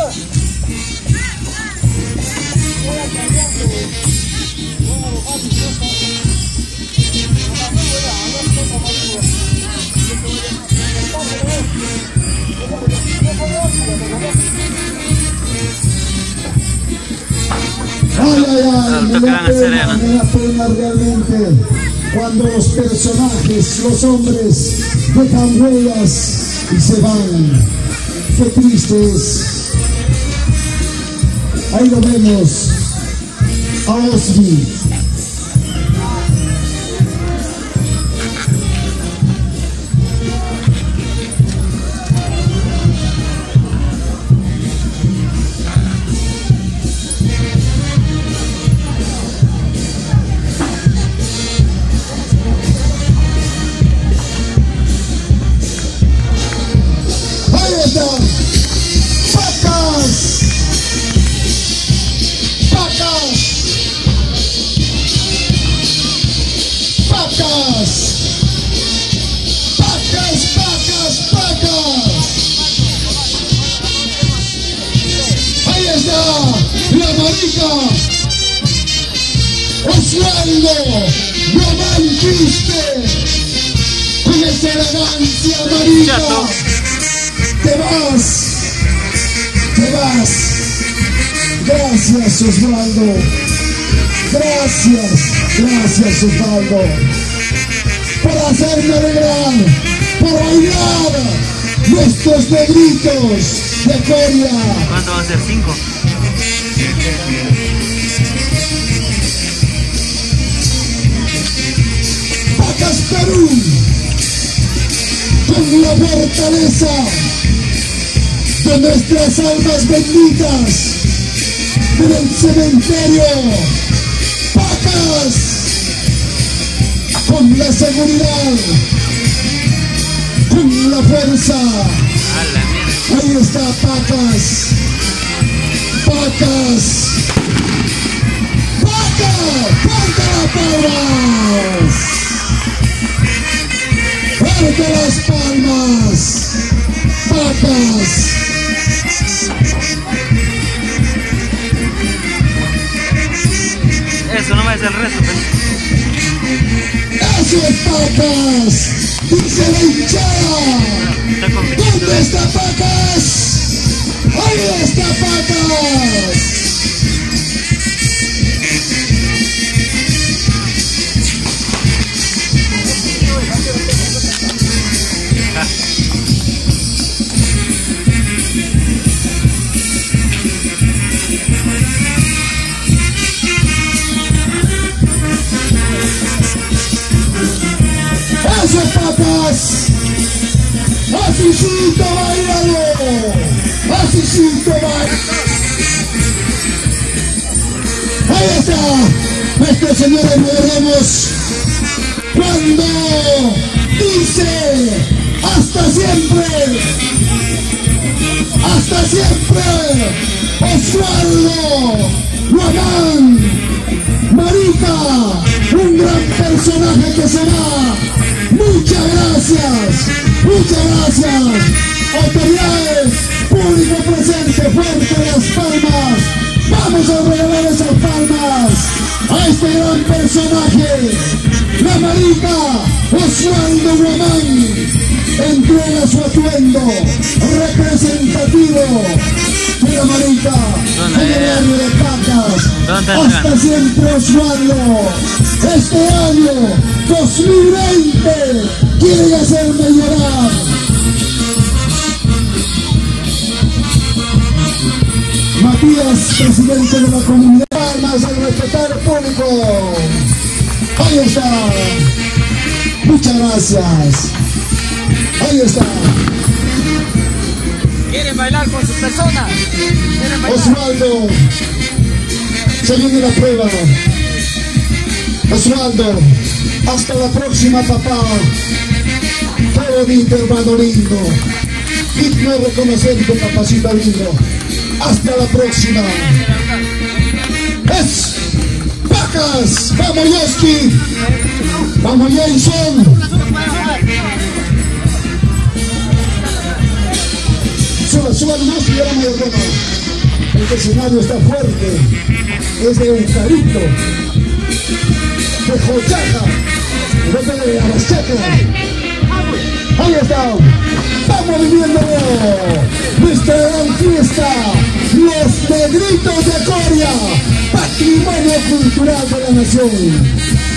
Me da pena realmente cuando los personajes, los hombres, dejan huellas y se van. Qué triste es. Ahí lo vemos a Osby. Osvaldo, Román Quispe, con esa elegancia marica, te vas, gracias Osvaldo, gracias Osvaldo, por hacerme alegrar, por bailar nuestros negritos de Coria. ¿Cuánto van a ser? 5. Pacas Perú, con la fortaleza de nuestras almas benditas en el cementerio. Pacas, con la seguridad, con la fuerza. Ahí está Pacas. Pacas, ¡fuerte las palmas! ¡Fuerte las palmas! Pacas. Eso no es el resto, ¡Eso es Pacas! ¡Dice la hinchada! ¿Dónde está Pacas? ¡Ahí está Pacas! ¡Eso es Pacas! ¡Asícito, bailalo! ¡Asícito, bailalo! Ahí está nuestro señor Moremos cuando dice hasta siempre, Osvaldo Román Marica, un gran personaje que será. Muchas gracias, autoridades, público presente, fuerte las palmas. Vamos a regalar esas palmas a este gran personaje. La Marica, Osvaldo Román, entrega su atuendo representativo de la Marica en el barrio de Pacas. Hasta siempre, Osvaldo. Este año 2020 quieren hacerme llorar. Matías, presidente de la comunidad. Palmas al respetar al público. Ahí está. Muchas gracias. Ahí está. ¿Quieren bailar con sus personas? Osvaldo, se viene la prueba. Osvaldo, hasta la próxima, papá. Qué bonito, hermano lindo. Digno de reconocerte, papacito lindo. Hasta la próxima. Es Pacas. Vamos, Yoski. Vamos, Jason. Sube, suba nomás, señora mayordomo. Este escenario está fuerte. Es de eucalipto, de jochaca, de abachaca. Ahí está. Estamos viviendo nuestra gran fiesta, los Negritos de Coria, patrimonio cultural de la nación.